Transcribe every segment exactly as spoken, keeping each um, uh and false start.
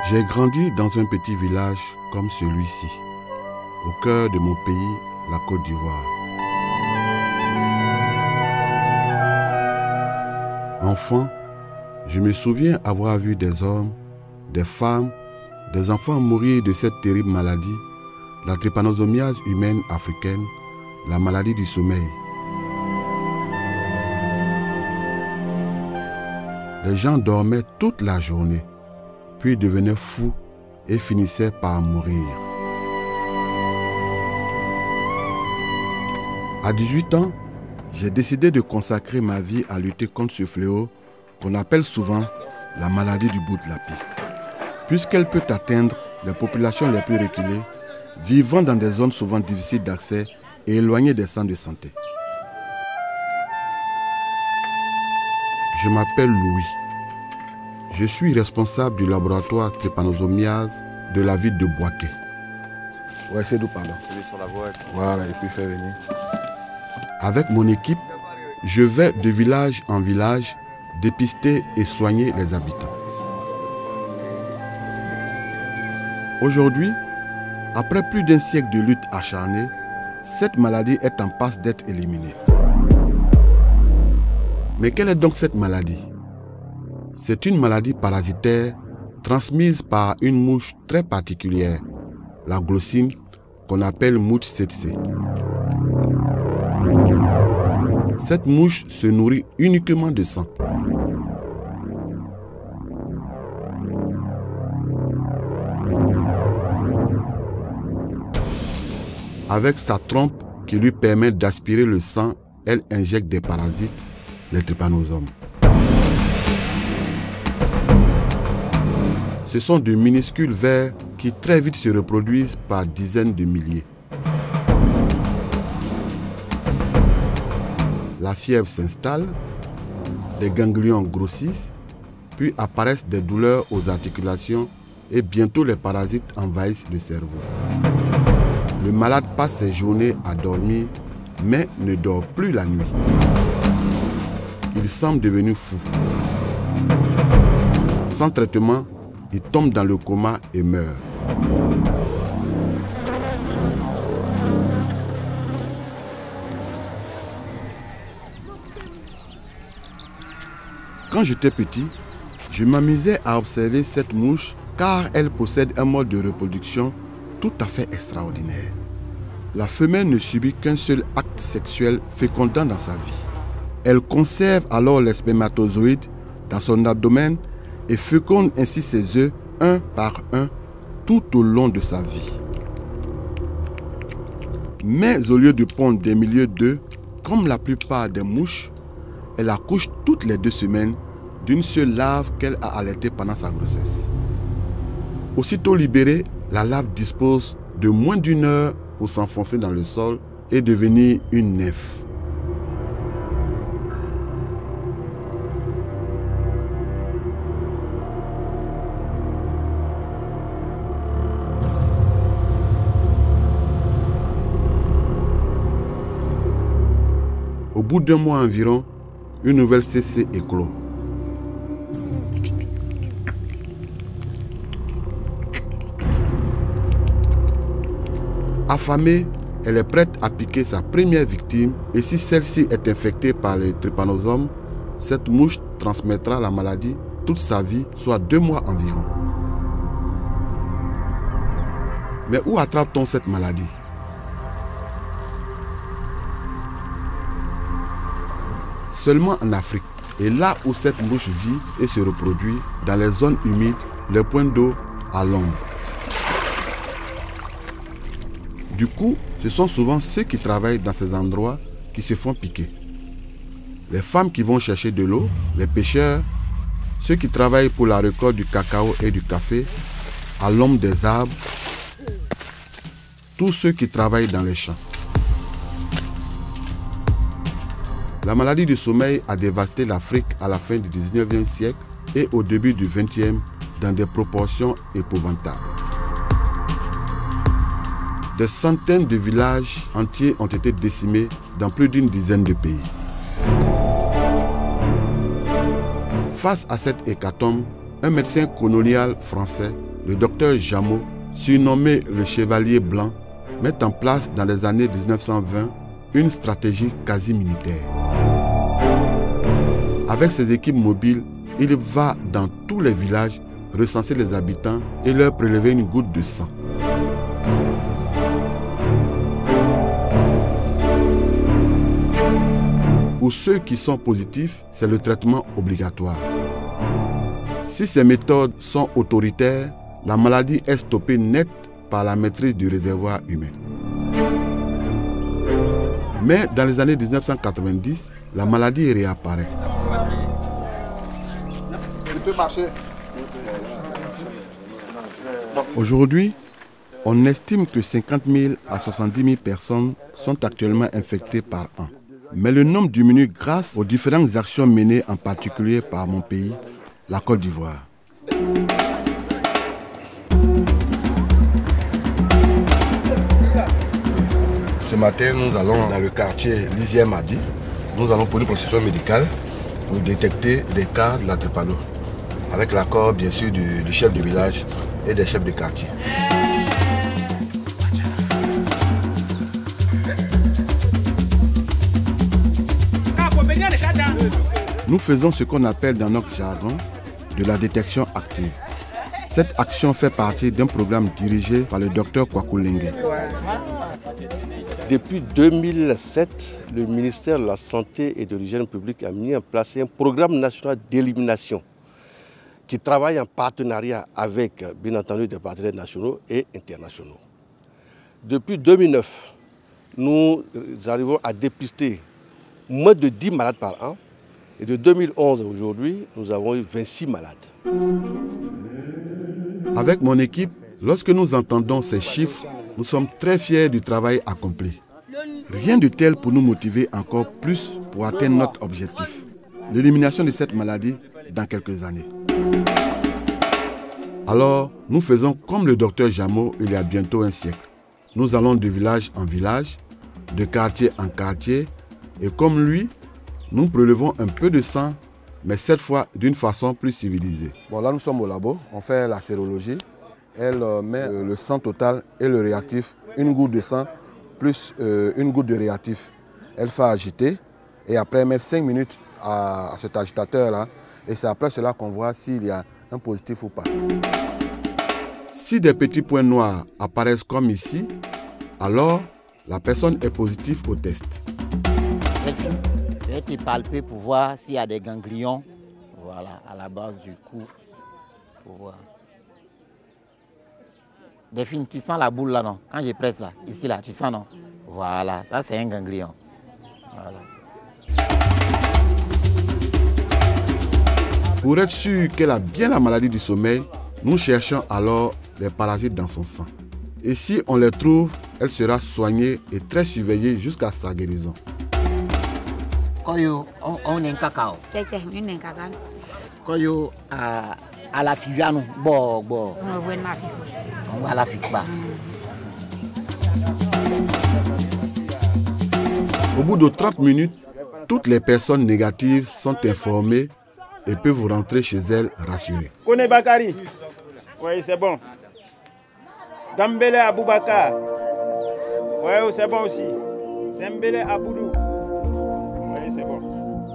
J'ai grandi dans un petit village comme celui-ci, au cœur de mon pays, la Côte d'Ivoire. Enfant, je me souviens avoir vu des hommes, des femmes, des enfants mourir de cette terrible maladie, la trypanosomiase humaine africaine, la maladie du sommeil. Les gens dormaient toute la journée, puis devenaient fous et finissaient par mourir. À dix-huit ans, j'ai décidé de consacrer ma vie à lutter contre ce fléau qu'on appelle souvent la maladie du bout de la piste, puisqu'elle peut atteindre les populations les plus reculées, vivant dans des zones souvent difficiles d'accès et éloignées des centres de santé. Je m'appelle Louis. Je suis responsable du laboratoire trypanosomiase de la ville de Bouaké. Ouais, c'est d'où pardon. Celui sur la voie. Voilà, et puis faire venir. Avec mon équipe, je vais de village en village dépister et soigner les habitants. Aujourd'hui, après plus d'un siècle de lutte acharnée, cette maladie est en passe d'être éliminée. Mais quelle est donc cette maladie? C'est une maladie parasitaire transmise par une mouche très particulière, la glossine, qu'on appelle mouche tsetse. Cette mouche se nourrit uniquement de sang. Avec sa trompe qui lui permet d'aspirer le sang, elle injecte des parasites, les trypanosomes. Ce sont de minuscules vers qui très vite se reproduisent par dizaines de milliers. La fièvre s'installe, les ganglions grossissent, puis apparaissent des douleurs aux articulations et bientôt les parasites envahissent le cerveau. Le malade passe ses journées à dormir, mais ne dort plus la nuit. Il semble devenu fou. Sans traitement, il tombe dans le coma et meurt. Quand j'étais petit, je m'amusais à observer cette mouche car elle possède un mode de reproduction tout à fait extraordinaire. La femelle ne subit qu'un seul acte sexuel fécondant dans sa vie. Elle conserve alors les spermatozoïdes dans son abdomen et féconde ainsi ses œufs un par un tout au long de sa vie. Mais au lieu de pondre des milliers d'œufs, comme la plupart des mouches, elle accouche toutes les deux semaines d'une seule larve qu'elle a allaitée pendant sa grossesse. Aussitôt libérée, la larve dispose de moins d'une heure pour s'enfoncer dans le sol et devenir une nymphe. Au bout d'un mois environ, une nouvelle tsetse éclot. Affamée, elle est prête à piquer sa première victime et si celle-ci est infectée par les trypanosomes, cette mouche transmettra la maladie toute sa vie, soit deux mois environ. Mais où attrape-t-on cette maladie? Seulement en Afrique, et là où cette mouche vit et se reproduit, dans les zones humides, les points d'eau à l'ombre. Du coup, ce sont souvent ceux qui travaillent dans ces endroits qui se font piquer. Les femmes qui vont chercher de l'eau, les pêcheurs, ceux qui travaillent pour la récolte du cacao et du café, à l'ombre des arbres, tous ceux qui travaillent dans les champs. La maladie du sommeil a dévasté l'Afrique à la fin du dix-neuvième siècle et au début du vingtième dans des proportions épouvantables. Des centaines de villages entiers ont été décimés dans plus d'une dizaine de pays. Face à cette hécatombe, un médecin colonial français, le docteur Jameau, surnommé le Chevalier Blanc, met en place dans les années mille neuf cent vingt une stratégie quasi militaire. Avec ses équipes mobiles, il va dans tous les villages recenser les habitants et leur prélever une goutte de sang. Pour ceux qui sont positifs, c'est le traitement obligatoire. Si ces méthodes sont autoritaires, la maladie est stoppée net par la maîtrise du réservoir humain. Mais dans les années mille neuf cent quatre-vingt-dix, la maladie réapparaît. Aujourd'hui, on estime que cinquante mille à soixante-dix mille personnes sont actuellement infectées par an. Mais le nombre diminue grâce aux différentes actions menées en particulier par mon pays, la Côte d'Ivoire. Ce matin, nous allons dans le quartier Lisière Madi. Nous allons pour une procédure médicale pour détecter des cas de la trépano, avec l'accord bien sûr du, du chef de village et des chefs de quartier. Nous faisons ce qu'on appelle dans notre jargon de la détection active. Cette action fait partie d'un programme dirigé par le docteur Kwaku Lengue. Depuis deux mille sept, le ministère de la Santé et de l'Hygiène publique a mis en place un programme national d'élimination qui travaille en partenariat avec, bien entendu, des partenaires nationaux et internationaux. Depuis deux mille neuf, nous arrivons à dépister moins de dix malades par an. Et de deux mille onze à aujourd'hui, nous avons eu vingt-six malades. Avec mon équipe, lorsque nous entendons ces chiffres, nous sommes très fiers du travail accompli. Rien de tel pour nous motiver encore plus pour atteindre notre objectif, l'élimination de cette maladie dans quelques années. Alors, nous faisons comme le docteur Jameau il y a bientôt un siècle. Nous allons de village en village, de quartier en quartier, et comme lui, nous prélevons un peu de sang, mais cette fois d'une façon plus civilisée. Bon, là nous sommes au labo, on fait la sérologie. Elle met le sang total et le réactif, une goutte de sang plus euh, une goutte de réactif. Elle fait agiter et après elle met cinq minutes à, à cet agitateur-là. Et c'est après cela qu'on voit s'il y a un positif ou pas. Si des petits points noirs apparaissent comme ici, alors la personne est positive au test. Je vais te palper pour voir s'il y a des ganglions, voilà, à la base du cou, pour voir. Delphine, tu sens la boule là, non? Quand je presse là, ici là, tu sens, non? Voilà, ça c'est un ganglion. Voilà. Pour être sûr qu'elle a bien la maladie du sommeil, nous cherchons alors les parasites dans son sang. Et si on les trouve, elle sera soignée et très surveillée jusqu'à sa guérison. Koyo, on est un cacao. Koyo, à la figure, bon, bon. On va la figure. Au bout de trente minutes, toutes les personnes négatives sont informées et peuvent rentrer chez elles rassurées. Kone Bakari. Oui, c'est bon. Dambele Aboubakar. Oui, c'est bon aussi. Dembele Aboudou. Oui, c'est bon.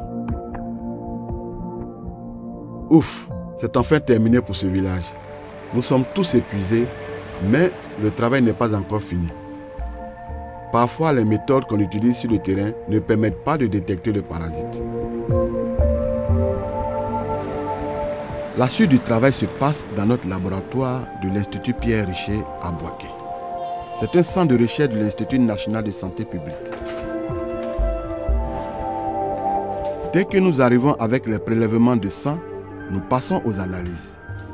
Ouf, c'est enfin terminé pour ce village. Nous sommes tous épuisés, mais le travail n'est pas encore fini. Parfois, les méthodes qu'on utilise sur le terrain ne permettent pas de détecter le parasite. La suite du travail se passe dans notre laboratoire de l'Institut Pierre Richer à Bouaké. C'est un centre de recherche de l'Institut national de santé publique. Dès que nous arrivons avec les prélèvements de sang, nous passons aux analyses.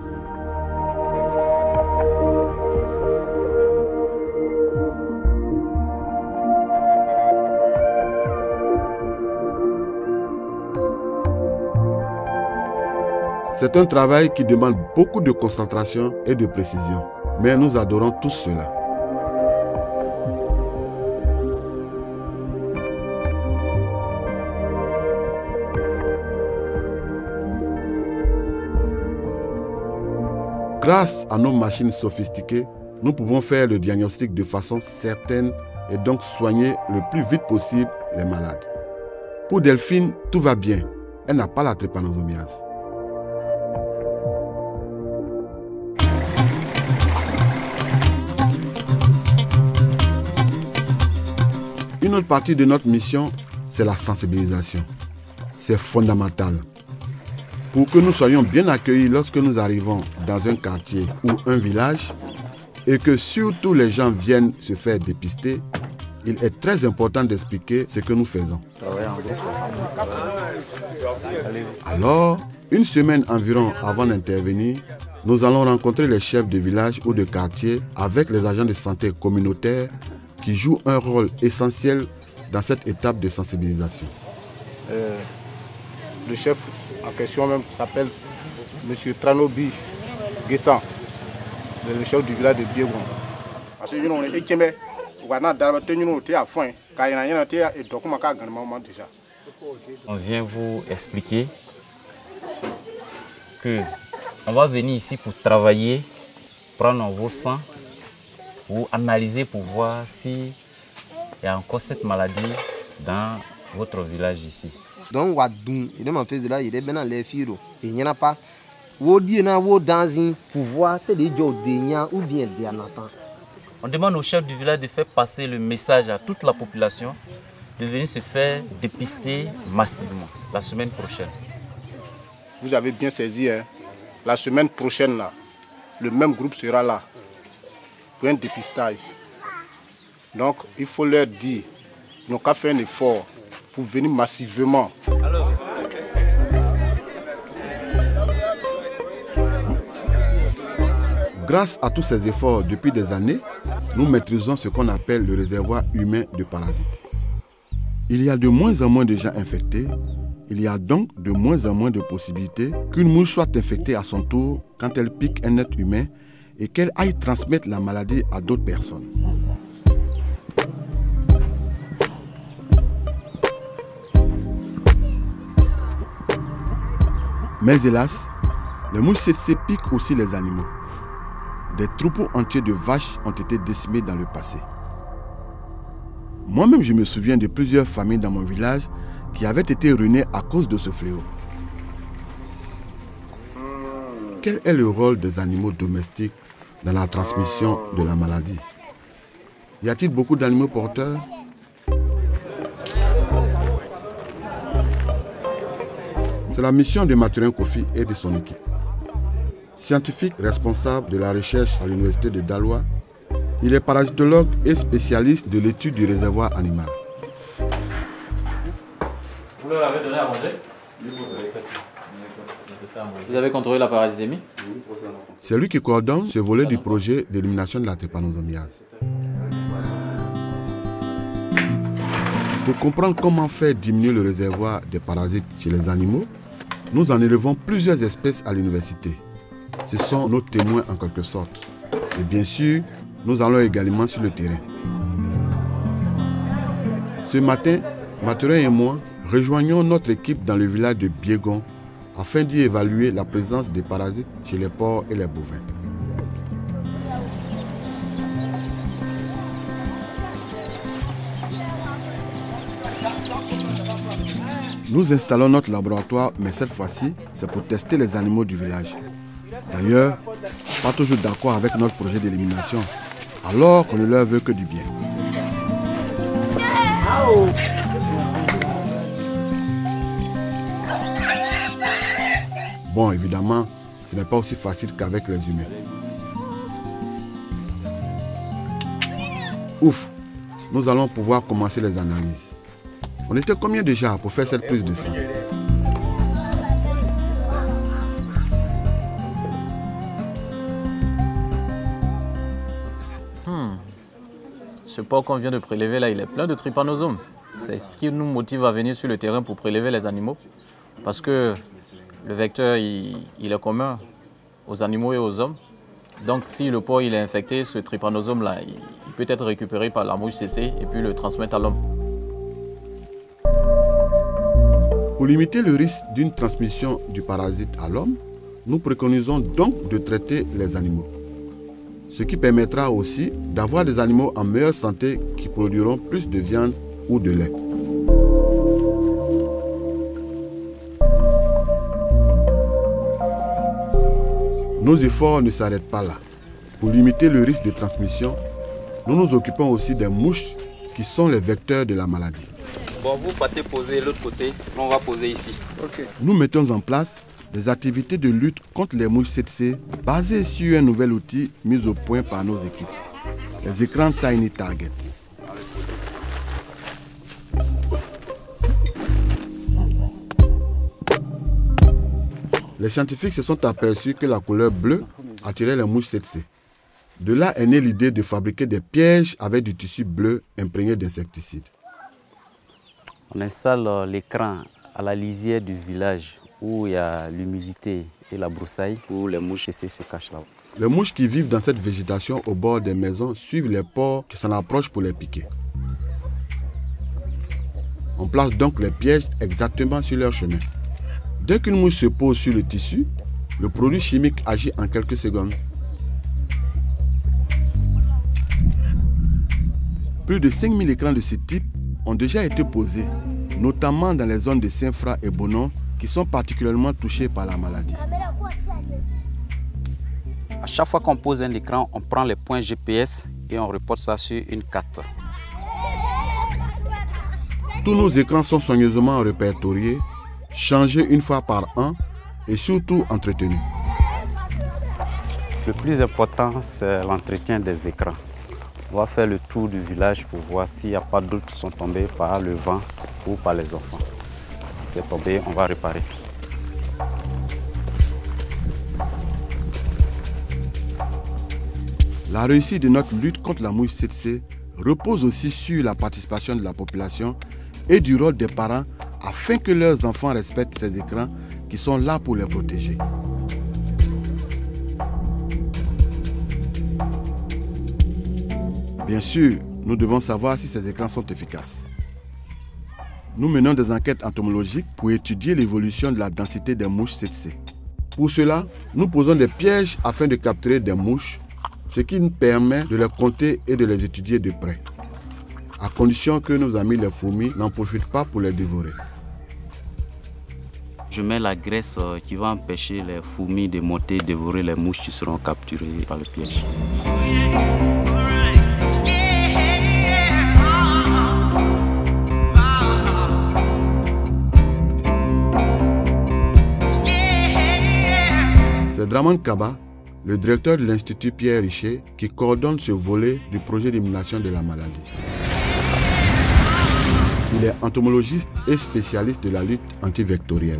C'est un travail qui demande beaucoup de concentration et de précision, mais nous adorons tous cela. Grâce à nos machines sophistiquées, nous pouvons faire le diagnostic de façon certaine et donc soigner le plus vite possible les malades. Pour Delphine, tout va bien. Elle n'a pas la trypanosomiase. Une autre partie de notre mission, c'est la sensibilisation. C'est fondamental. Pour que nous soyons bien accueillis lorsque nous arrivons dans un quartier ou un village et que surtout les gens viennent se faire dépister, il est très important d'expliquer ce que nous faisons. Alors, une semaine environ avant d'intervenir, nous allons rencontrer les chefs de village ou de quartier avec les agents de santé communautaires qui jouent un rôle essentiel dans cette étape de sensibilisation. Euh, le chef en question même s'appelle M. Tranobi Guessan, le chef du village de Biegon. On vient vous expliquer que on va venir ici pour travailler, prendre vos sangs, pour analyser pour voir s'il y a encore cette maladie dans votre village ici. Donc, il m'a fait là, il est bien dans les filles. Il n'y en a pas. Vous dites que vous dansez pour voir des gens ou bien des enfants. On demande au chef du village de faire passer le message à toute la population de venir se faire dépister massivement la semaine prochaine. Vous avez bien saisi, hein? La semaine prochaine, là, le même groupe sera là pour un dépistage. Donc, il faut leur dire, ils n'ont qu'à faire un effort pour venir massivement. Grâce à tous ces efforts depuis des années, nous maîtrisons ce qu'on appelle le réservoir humain de parasites. Il y a de moins en moins de gens infectés. Il y a donc de moins en moins de possibilités qu'une mouche soit infectée à son tour quand elle pique un être humain et qu'elle aille transmettre la maladie à d'autres personnes. Mais hélas, les mouches C C piquent aussi les animaux. Des troupeaux entiers de vaches ont été décimés dans le passé. Moi-même, je me souviens de plusieurs familles dans mon village qui avaient été ruinées à cause de ce fléau. Quel est le rôle des animaux domestiques dans la transmission de la maladie? Y a-t-il beaucoup d'animaux porteurs? C'est la mission de Mathurin Kofi et de son équipe. Scientifique responsable de la recherche à l'université de Daloa, il est parasitologue et spécialiste de l'étude du réservoir animal. Vous leur avez donné à manger? Vous avez contrôlé la parasitémie? C'est lui qui coordonne ce volet du projet d'élimination de la trypanosomiase. Pour comprendre comment faire diminuer le réservoir des parasites chez les animaux, nous en élevons plusieurs espèces à l'université. Ce sont nos témoins en quelque sorte. Et bien sûr, nous allons également sur le terrain. Ce matin, Mathurin et moi rejoignons notre équipe dans le village de Biegon afin d'y évaluer la présence des parasites chez les porcs et les bovins. Nous installons notre laboratoire, mais cette fois-ci, c'est pour tester les animaux du village. D'ailleurs, pas toujours d'accord avec notre projet d'élimination, alors qu'on ne leur veut que du bien. Bon, évidemment, ce n'est pas aussi facile qu'avec les humains. Ouf, nous allons pouvoir commencer les analyses. On était combien déjà pour faire cette prise de sang? Hmm. Ce porc qu'on vient de prélever là, il est plein de trypanosomes. C'est ce qui nous motive à venir sur le terrain pour prélever les animaux. Parce que le vecteur, il, il est commun aux animaux et aux hommes. Donc si le porc il est infecté, ce trypanosome là, il, il peut être récupéré par la mouche C C et puis le transmettre à l'homme. Pour limiter le risque d'une transmission du parasite à l'homme, nous préconisons donc de traiter les animaux. Ce qui permettra aussi d'avoir des animaux en meilleure santé qui produiront plus de viande ou de lait. Nos efforts ne s'arrêtent pas là. Pour limiter le risque de transmission, nous nous occupons aussi des mouches qui sont les vecteurs de la maladie. Bon, vous partez poser l'autre côté, on va poser ici. Okay. Nous mettons en place des activités de lutte contre les mouches C T C basées sur un nouvel outil mis au point par nos équipes, les écrans Tiny Target. Les scientifiques se sont aperçus que la couleur bleue attirait les mouches C T C. De là est née l'idée de fabriquer des pièges avec du tissu bleu imprégné d'insecticides. On installe l'écran à la lisière du village où il y a l'humidité et la broussaille, où les mouches se cachent là. Les mouches qui vivent dans cette végétation au bord des maisons suivent les porcs qui s'en approchent pour les piquer. On place donc les pièges exactement sur leur chemin. Dès qu'une mouche se pose sur le tissu, le produit chimique agit en quelques secondes. Plus de cinq mille écrans de ce type ont déjà été posés, notamment dans les zones de Saint-Fra et Bonon, qui sont particulièrement touchées par la maladie. À chaque fois qu'on pose un écran, on prend les points G P S et on reporte ça sur une carte. Tous nos écrans sont soigneusement répertoriés, changés une fois par an et surtout entretenus. Le plus important, c'est l'entretien des écrans. On va faire le tour du village pour voir s'il n'y a pas d'autres qui sont tombés par le vent ou par les enfants. Si c'est tombé, on va réparer. La réussite de notre lutte contre la mouche C T C repose aussi sur la participation de la population et du rôle des parents afin que leurs enfants respectent ces écrans qui sont là pour les protéger. Bien sûr, nous devons savoir si ces écrans sont efficaces. Nous menons des enquêtes entomologiques pour étudier l'évolution de la densité des mouches C T C. Pour cela, nous posons des pièges afin de capturer des mouches, ce qui nous permet de les compter et de les étudier de près, à condition que nos amis les fourmis n'en profitent pas pour les dévorer. Je mets la graisse qui va empêcher les fourmis de monter et dévorer les mouches qui seront capturées par le piège. C'est Draman Kaba, le directeur de l'Institut Pierre Richer, qui coordonne ce volet du projet d'élimination de la maladie. Il est entomologiste et spécialiste de la lutte antivectorielle.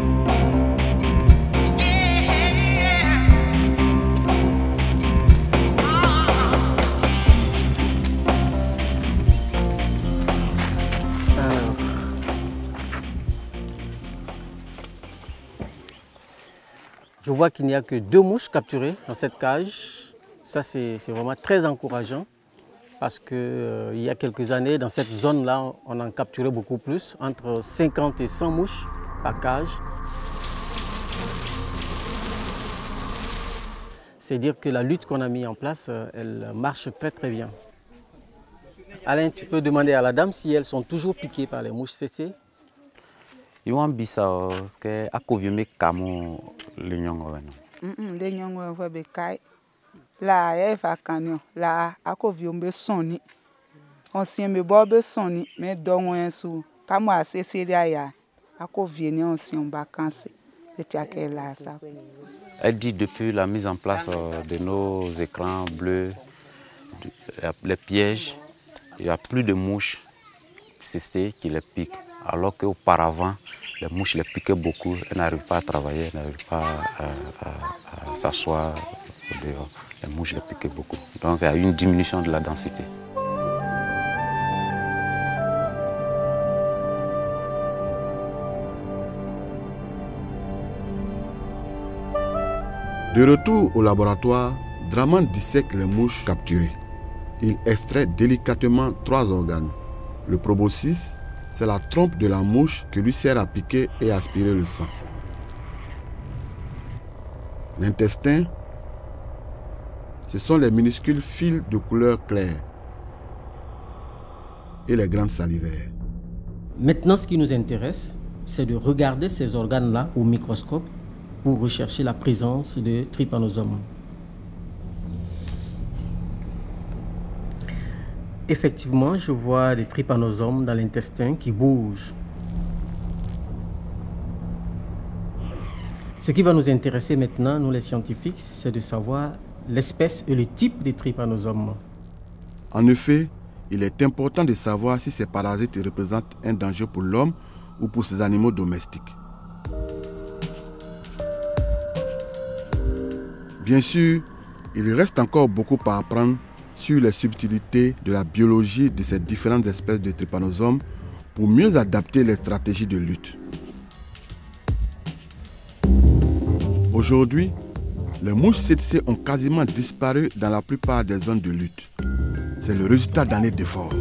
Je vois qu'il n'y a que deux mouches capturées dans cette cage. Ça, c'est vraiment très encourageant parce qu'il euh, y a quelques années, dans cette zone-là, on en capturait beaucoup plus, entre cinquante et cent mouches par cage. C'est dire que la lutte qu'on a mise en place, elle marche très très bien. Alain, tu peux demander à la dame si elles sont toujours piquées par les mouches C C. Ils vont bisa que à couvrir camo les nyongo non. Les nyongo vont be kai. La ya fa kanyo la à couvrir be soni. On sien me bo be soni mais don wen sou. Kamo a C C ya à couvrir ni on sien vacances. C'est à quelle là ça. Elle dit depuis la mise en place de nos écrans bleus, les pièges, il n'y a plus de mouches C C qui les piquent. Alors qu'auparavant, les mouches les piquaient beaucoup, elles n'arrivent pas à travailler, elles n'arrivent pas à, à, à s'asseoir dehors. Les mouches les piquaient beaucoup. Donc il y a une diminution de la densité. De retour au laboratoire, Draman dissèque les mouches capturées. Il extrait délicatement trois organes. Le proboscis, c'est la trompe de la mouche qui lui sert à piquer et aspirer le sang. L'intestin, ce sont les minuscules fils de couleur claire et les glandes salivaires. Maintenant, ce qui nous intéresse, c'est de regarder ces organes-là au microscope pour rechercher la présence de trypanosomes. Effectivement, je vois des trypanosomes dans l'intestin qui bougent. Ce qui va nous intéresser maintenant, nous les scientifiques, c'est de savoir l'espèce et le type de trypanosomes. En effet, il est important de savoir si ces parasites représentent un danger pour l'homme ou pour ces animaux domestiques. Bien sûr, il reste encore beaucoup à apprendre sur les subtilités de la biologie de ces différentes espèces de trypanosomes pour mieux adapter les stratégies de lutte. Aujourd'hui, les mouches tsetse ont quasiment disparu dans la plupart des zones de lutte. C'est le résultat d'années d'efforts.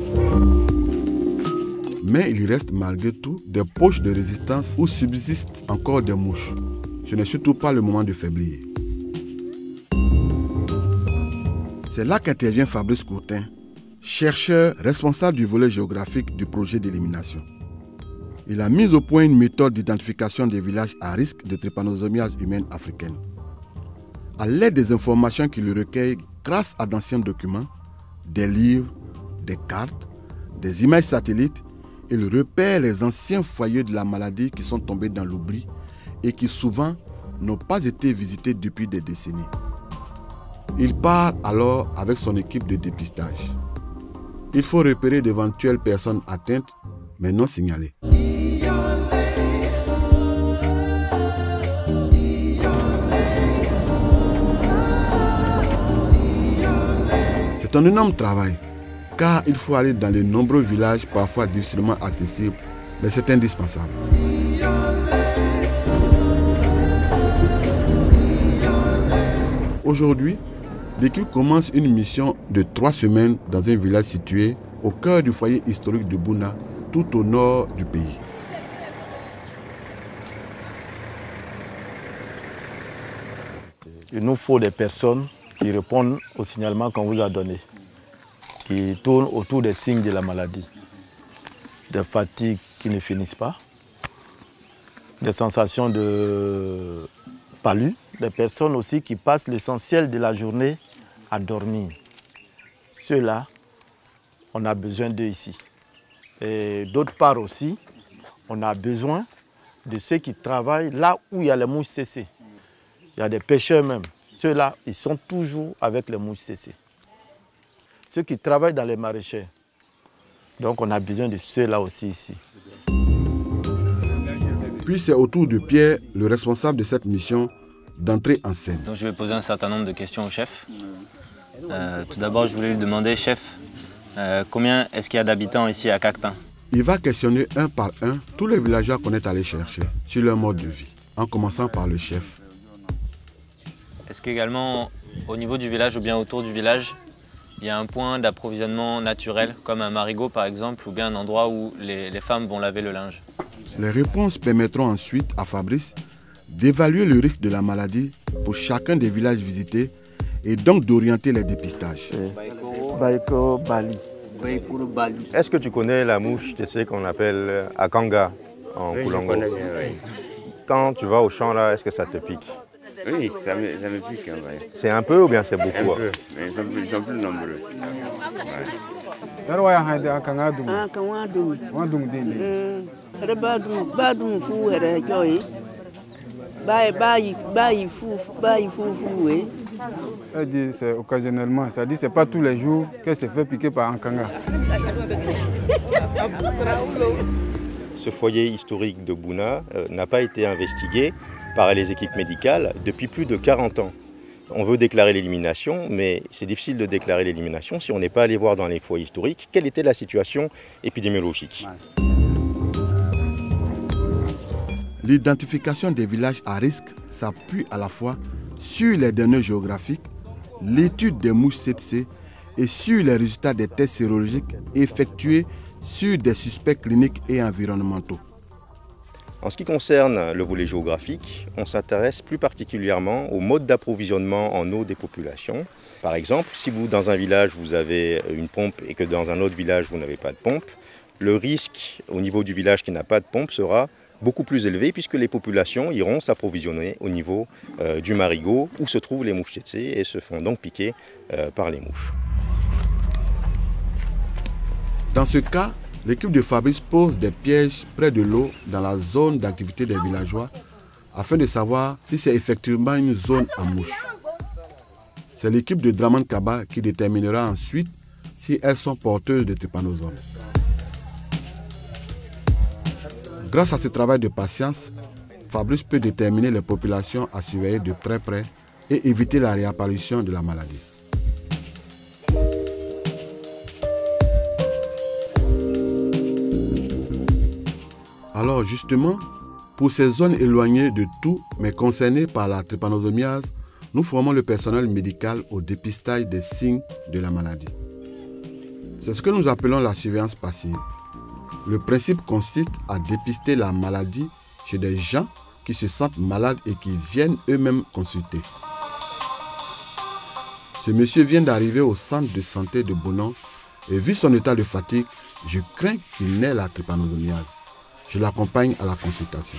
Mais il reste malgré tout des poches de résistance où subsistent encore des mouches. Ce n'est surtout pas le moment de faiblir. C'est là qu'intervient Fabrice Courtin, chercheur responsable du volet géographique du projet d'élimination. Il a mis au point une méthode d'identification des villages à risque de trypanosomiase humaine africaine. À l'aide des informations qu'il recueille grâce à d'anciens documents, des livres, des cartes, des images satellites, il repère les anciens foyers de la maladie qui sont tombés dans l'oubli et qui souvent n'ont pas été visités depuis des décennies. Il part alors avec son équipe de dépistage. Il faut repérer d'éventuelles personnes atteintes mais non signalées. C'est un énorme travail, car il faut aller dans de nombreux villages parfois difficilement accessibles, mais c'est indispensable. Aujourd'hui, l'équipe commence une mission de trois semaines dans un village situé au cœur du foyer historique de Bouna, tout au nord du pays. Il nous faut des personnes qui répondent au signalement qu'on vous a donné, qui tournent autour des signes de la maladie. Des fatigues qui ne finissent pas, des sensations de palu, des personnes aussi qui passent l'essentiel de la journée à dormir. Ceux-là, on a besoin d'eux ici. Et d'autre part aussi, on a besoin de ceux qui travaillent là où il y a les mouches tsetse. Il y a des pêcheurs même. Ceux-là, ils sont toujours avec les mouches tsetse. Ceux qui travaillent dans les maraîchers. Donc on a besoin de ceux-là aussi ici. Puis c'est au tour de Pierre, le responsable de cette mission, d'entrer en scène. Donc je vais poser un certain nombre de questions au chef. Euh, tout d'abord, je voulais lui demander, chef, euh, combien est-ce qu'il y a d'habitants ici à Cacpin? Il va questionner un par un tous les villageois qu'on est allé chercher sur leur mode de vie, en commençant par le chef. Est-ce qu'également, au niveau du village ou bien autour du village, il y a un point d'approvisionnement naturel, comme un marigot par exemple, ou bien un endroit où les, les femmes vont laver le linge? Les réponses permettront ensuite à Fabrice d'évaluer le risque de la maladie pour chacun des villages visités et donc d'orienter les dépistages. Baïko Bali. Est-ce que tu connais la mouche tsetse qu'on appelle Akanga en Koulongo? Quand tu vas au champ là, est-ce que ça te pique? Oui, ça me, ça me pique. Hein, ouais. C'est un peu ou bien c'est beaucoup? Un peu, mais ils sont plus, ils sont plus nombreux. Elle dit c'est occasionnellement, ça dit c'est pas tous les jours qu'elle se fait piquer par un kanga. Ce foyer historique de Bouna euh, n'a pas été investigué par les équipes médicales depuis plus de quarante ans. On veut déclarer l'élimination, mais c'est difficile de déclarer l'élimination si on n'est pas allé voir dans les foyers historiques quelle était la situation épidémiologique. L'identification des villages à risque s'appuie à la fois sur les données géographiques, l'étude des mouches tsetse et sur les résultats des tests sérologiques effectués sur des suspects cliniques et environnementaux. En ce qui concerne le volet géographique, on s'intéresse plus particulièrement au mode d'approvisionnement en eau des populations. Par exemple, si vous, dans un village, vous avez une pompe et que dans un autre village, vous n'avez pas de pompe, le risque au niveau du village qui n'a pas de pompe sera beaucoup plus élevé puisque les populations iront s'approvisionner au niveau euh, du marigot où se trouvent les mouches tsetse et se font donc piquer euh, par les mouches. Dans ce cas, l'équipe de Fabrice pose des pièges près de l'eau dans la zone d'activité des villageois afin de savoir si c'est effectivement une zone à mouches. C'est l'équipe de Draman Kaba qui déterminera ensuite si elles sont porteuses de trypanosome. Grâce à ce travail de patience, Fabrice peut déterminer les populations à surveiller de très près et éviter la réapparition de la maladie. Alors justement, pour ces zones éloignées de tout, mais concernées par la trypanosomiase, nous formons le personnel médical au dépistage des signes de la maladie. C'est ce que nous appelons la surveillance passive. Le principe consiste à dépister la maladie chez des gens qui se sentent malades et qui viennent eux-mêmes consulter. Ce monsieur vient d'arriver au centre de santé de Bonan et vu son état de fatigue, je crains qu'il n'ait la trypanosomiase. Je l'accompagne à la consultation.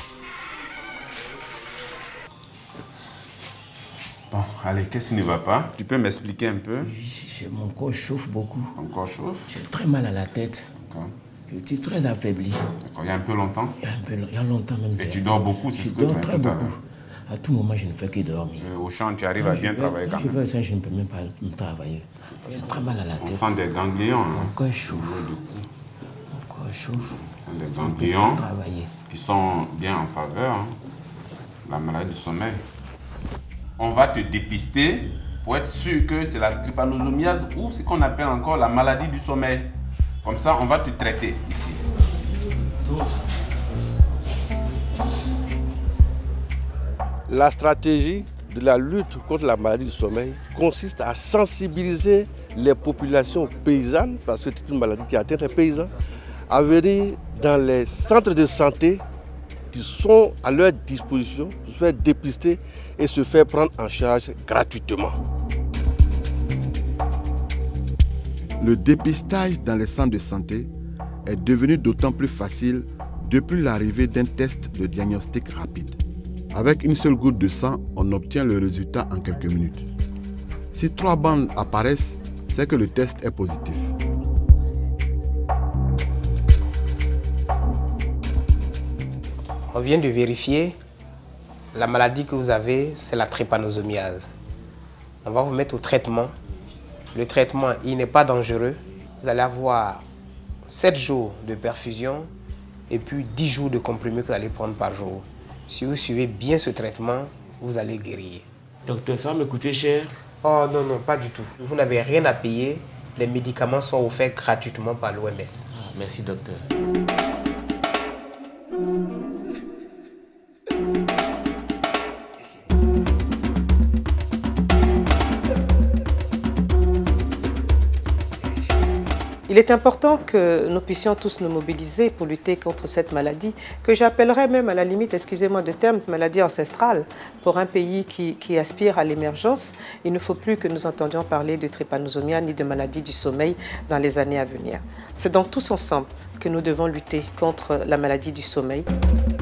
Bon, allez, qu'est-ce qui ne va pas? Tu peux m'expliquer un peu? Oui, mon corps chauffe beaucoup. Ton corps chauffe? J'ai très mal à la tête. D'accord. Je suis très affaibli. D'accord, il y a un peu longtemps? Il y a, un peu, il y a longtemps même. Et tu dors beaucoup, c'est ce que tu dors très beaucoup. À tout moment, je ne fais que dormir. Euh, au champ, tu arrives quand à bien vais, travailler quand, quand même? je vais au sein, je ne peux même pas travailler. J'ai très mal à la tête. On sent des ganglions. Mon corps chauffe. Mon corps chauffe. On sent des ganglions qui sont bien en faveur. Hein. La maladie du sommeil. On va te dépister pour être sûr que c'est la trypanosomiase ou ce qu'on appelle encore la maladie du sommeil. Comme ça, on va te traiter ici. La stratégie de la lutte contre la maladie du sommeil consiste à sensibiliser les populations paysannes, parce que c'est une maladie qui atteint les paysans, à venir dans les centres de santé qui sont à leur disposition pour se faire dépister et se faire prendre en charge gratuitement. Le dépistage dans les centres de santé est devenu d'autant plus facile depuis l'arrivée d'un test de diagnostic rapide. Avec une seule goutte de sang, on obtient le résultat en quelques minutes. Si trois bandes apparaissent, c'est que le test est positif. On vient de vérifier, la maladie que vous avez, c'est la trypanosomiase. On va vous mettre au traitement. Le traitement, il n'est pas dangereux. Vous allez avoir sept jours de perfusion et puis dix jours de comprimés que vous allez prendre par jour. Si vous suivez bien ce traitement, vous allez guérir. Docteur, ça va me coûter cher? Oh non, non, pas du tout. Vous n'avez rien à payer. Les médicaments sont offerts gratuitement par l'O M S. Ah, merci, docteur. Il est important que nous puissions tous nous mobiliser pour lutter contre cette maladie, que j'appellerais même à la limite, excusez-moi de terme, maladie ancestrale. Pour un pays qui, qui aspire à l'émergence, il ne faut plus que nous entendions parler de trypanosomia ni de maladie du sommeil dans les années à venir. C'est donc tous ensemble que nous devons lutter contre la maladie du sommeil.